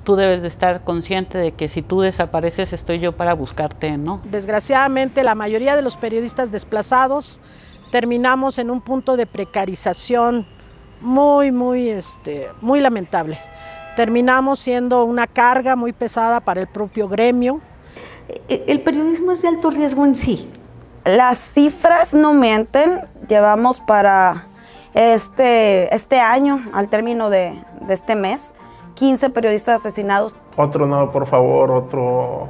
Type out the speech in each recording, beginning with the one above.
tú debes de estar consciente de que si tú desapareces estoy yo para buscarte, ¿no? Desgraciadamente la mayoría de los periodistas desplazados terminamos en un punto de precarización muy lamentable. Terminamos siendo una carga muy pesada para el propio gremio. El periodismo es de alto riesgo en sí. Las cifras no mienten. Llevamos para este año, al término de este mes, 15 periodistas asesinados. Otro no, por favor, otro.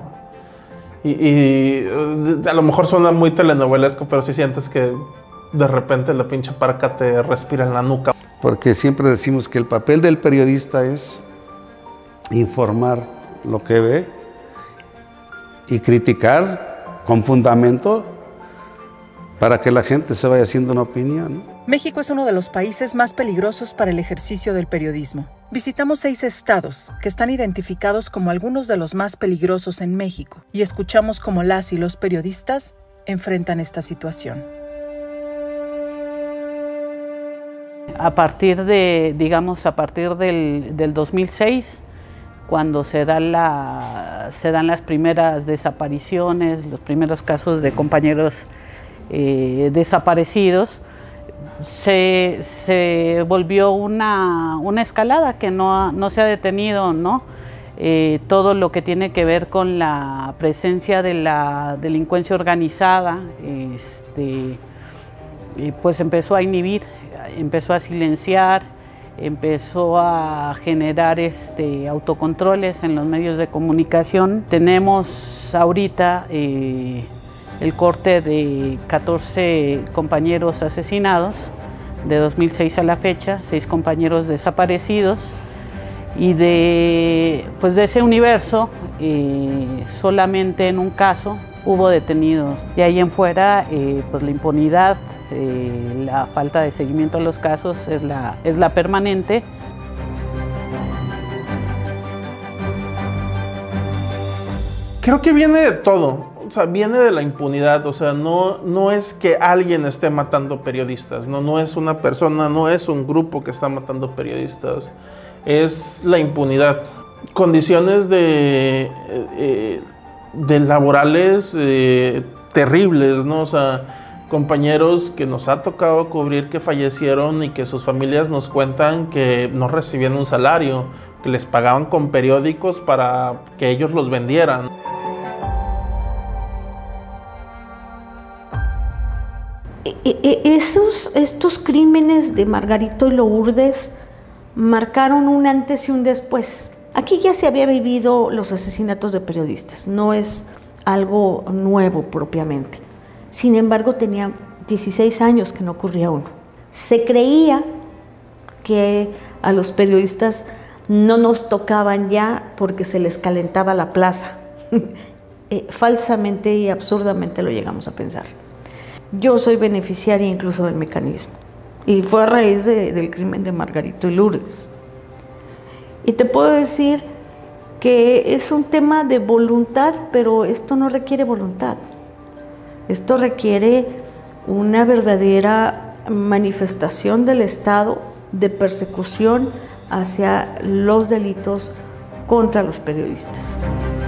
Y a lo mejor suena muy telenovelesco, pero sí sientes que de repente la pinche parca te respira en la nuca. Porque siempre decimos que el papel del periodista es informar lo que ve y criticar con fundamento para que la gente se vaya haciendo una opinión. México es uno de los países más peligrosos para el ejercicio del periodismo. Visitamos 6 estados que están identificados como algunos de los más peligrosos en México y escuchamos cómo las y los periodistas enfrentan esta situación. A partir del 2006, cuando se dan las primeras desapariciones, los primeros casos de compañeros desaparecidos, se volvió una escalada que no se ha detenido, ¿no? Todo lo que tiene que ver con la presencia de la delincuencia organizada, pues empezó a inhibir, empezó a silenciar, empezó a generar autocontroles en los medios de comunicación. Tenemos ahorita el corte de 14 compañeros asesinados, de 2006 a la fecha, 6 compañeros desaparecidos, y de ese universo solamente en un caso hubo detenidos. De ahí en fuera, pues la impunidad, la falta de seguimiento a los casos es la permanente. Creo que viene de todo, o sea, viene de la impunidad, o sea, no es que alguien esté matando periodistas, no es una persona, no es un grupo que está matando periodistas, es la impunidad. Condiciones de laborales terribles, ¿no? O sea, compañeros que nos ha tocado cubrir que fallecieron y que sus familias nos cuentan que no recibían un salario, que les pagaban con periódicos para que ellos los vendieran. Estos crímenes de Margarito y Lourdes marcaron un antes y un después. Aquí ya se había vivido los asesinatos de periodistas, no es algo nuevo propiamente. Sin embargo, tenía 16 años que no ocurría uno. Se creía que a los periodistas no nos tocaban ya porque se les calentaba la plaza. Falsamente y absurdamente lo llegamos a pensar. Yo soy beneficiaria incluso del mecanismo y fue a raíz del crimen de Margarito y Lourdes. Y te puedo decir que es un tema de voluntad, pero esto no requiere voluntad. Esto requiere una verdadera manifestación del Estado de persecución hacia los delitos contra los periodistas.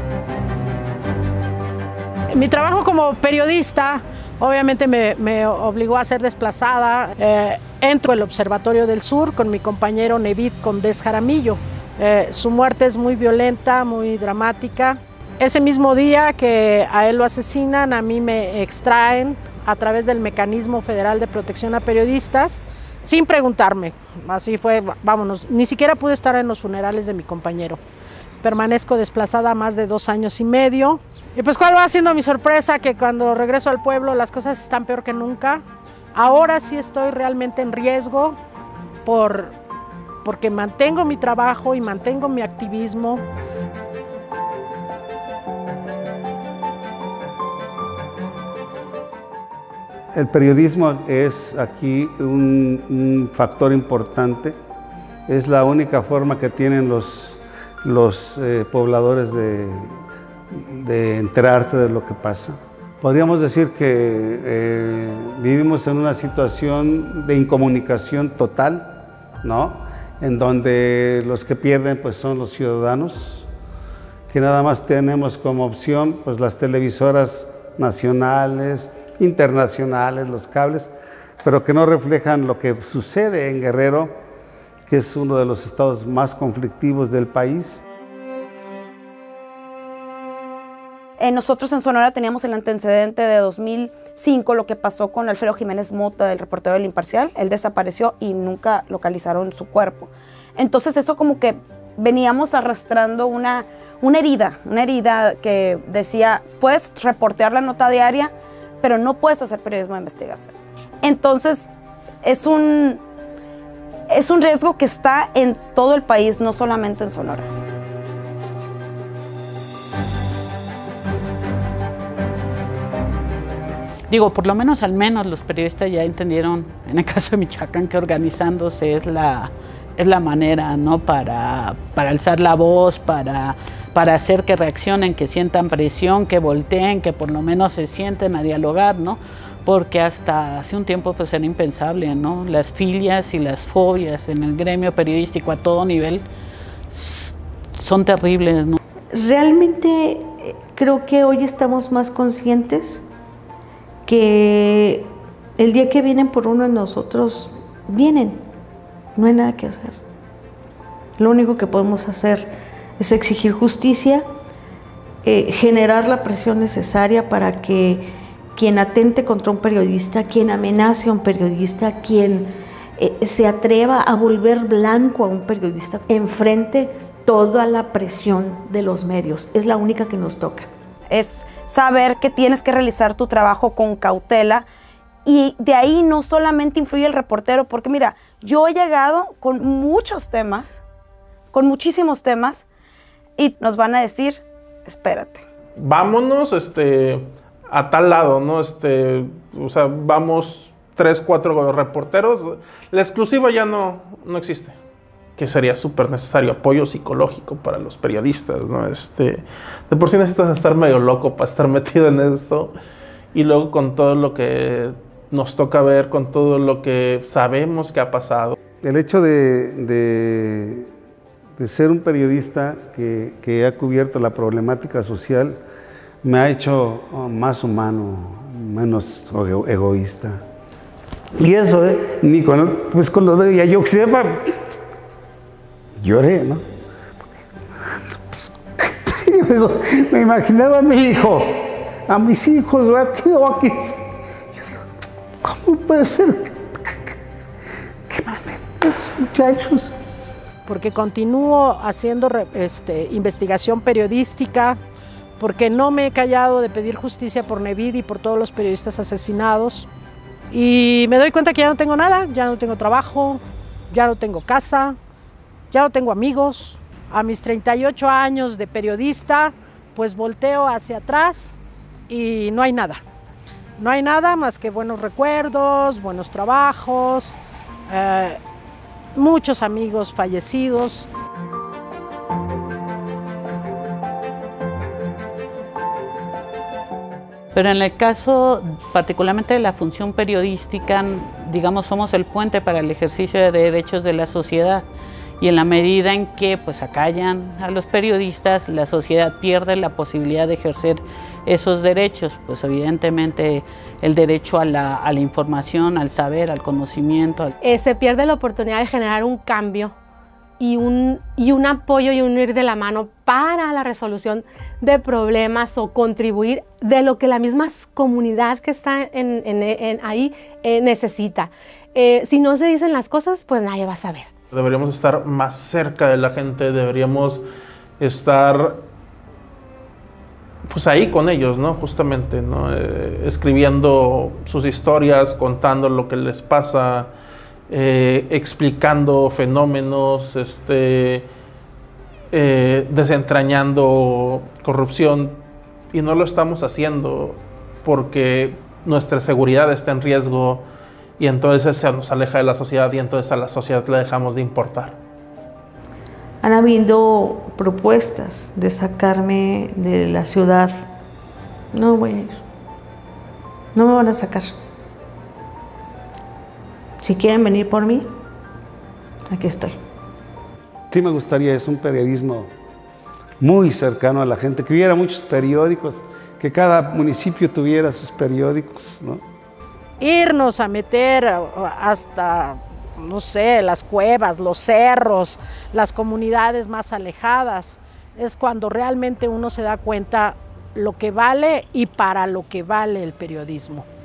Mi trabajo como periodista obviamente me obligó a ser desplazada. Entro al Observatorio del Sur con mi compañero Nevid Condés Jaramillo. Su muerte es muy violenta, muy dramática. Ese mismo día que a él lo asesinan, a mí me extraen a través del Mecanismo Federal de Protección a Periodistas, sin preguntarme. Así fue, vámonos. Ni siquiera pude estar en los funerales de mi compañero. Permanezco desplazada más de 2 años y medio. Y pues cuál va siendo mi sorpresa, que cuando regreso al pueblo las cosas están peor que nunca. Ahora sí estoy realmente en riesgo porque mantengo mi trabajo y mantengo mi activismo. El periodismo es aquí un factor importante. Es la única forma que tienen los pobladores de enterarse de lo que pasa. Podríamos decir que vivimos en una situación de incomunicación total, ¿no? en donde los que pierden pues son los ciudadanos, que nada más tenemos como opción pues las televisoras nacionales, internacionales, los cables, pero que no reflejan lo que sucede en Guerrero, que es uno de los estados más conflictivos del país. Nosotros en Sonora teníamos el antecedente de 2005, lo que pasó con Alfredo Jiménez Mota, el reportero del Imparcial. Él desapareció y nunca localizaron su cuerpo. Entonces eso como que veníamos arrastrando una herida que decía, puedes reportear la nota diaria, pero no puedes hacer periodismo de investigación. Entonces es un riesgo que está en todo el país, no solamente en Sonora. Digo, por lo menos al menos los periodistas ya entendieron, en el caso de Michoacán, que organizándose es la manera, ¿no? para alzar la voz, para hacer que reaccionen, que sientan presión, que volteen, que por lo menos se sienten a dialogar, ¿no? Porque hasta hace un tiempo pues era impensable, ¿no? Las filias y las fobias en el gremio periodístico a todo nivel son terribles, ¿no? Realmente creo que hoy estamos más conscientes que el día que vienen por uno de nosotros, vienen, no hay nada que hacer. Lo único que podemos hacer es exigir justicia, generar la presión necesaria para que quien atente contra un periodista, quien amenace a un periodista, quien se atreva a volver blanco a un periodista, enfrente toda la presión de los medios. Es la única que nos toca. Es saber que tienes que realizar tu trabajo con cautela y de ahí no solamente influye el reportero, porque mira, yo he llegado con muchos temas, con muchísimos temas y nos van a decir, espérate. Vámonos a tal lado, ¿no? O sea, vamos 3, 4 reporteros, la exclusiva ya no existe. Que sería súper necesario apoyo psicológico para los periodistas, ¿no? De por sí necesitas estar medio loco para estar metido en esto, y luego con todo lo que nos toca ver, con todo lo que sabemos que ha pasado. El hecho de ser un periodista que ha cubierto la problemática social me ha hecho más humano, menos egoísta. Y eso, ni pues con lo de Ayotzinapa, lloré, ¿no? Me imaginaba a mi hijo, a mis hijos, aquí o aquí. Yo digo, ¿cómo puede ser que maten a esos muchachos? Porque continúo haciendo investigación periodística, porque no me he callado de pedir justicia por Nevid y por todos los periodistas asesinados. Y me doy cuenta que ya no tengo nada, ya no tengo trabajo, ya no tengo casa, ya no tengo amigos. A mis 38 años de periodista, pues volteo hacia atrás y no hay nada. No hay nada más que buenos recuerdos, buenos trabajos, muchos amigos fallecidos. Pero en el caso particularmente de la función periodística, digamos, somos el puente para el ejercicio de derechos de la sociedad. Y en la medida en que pues acallan a los periodistas, la sociedad pierde la posibilidad de ejercer esos derechos, pues evidentemente el derecho a la información, al saber, al conocimiento. Se pierde la oportunidad de generar un cambio y un apoyo y un ir de la mano para la resolución de problemas o contribuir de lo que la misma comunidad que está ahí necesita. Si no se dicen las cosas, pues nadie va a saber. Deberíamos estar más cerca de la gente, deberíamos estar pues ahí con ellos, ¿no? Justamente, ¿no? Escribiendo sus historias, contando lo que les pasa, explicando fenómenos, desentrañando corrupción, y no lo estamos haciendo porque nuestra seguridad está en riesgo. Y entonces se nos aleja de la sociedad y entonces a la sociedad le dejamos de importar. Han habido propuestas de sacarme de la ciudad. No voy a ir. No me van a sacar. Si quieren venir por mí, aquí estoy. Sí me gustaría, es un periodismo muy cercano a la gente, que hubiera muchos periódicos, que cada municipio tuviera sus periódicos, ¿no? Irnos a meter hasta, no sé, las cuevas, los cerros, las comunidades más alejadas, es cuando realmente uno se da cuenta lo que vale y para lo que vale el periodismo.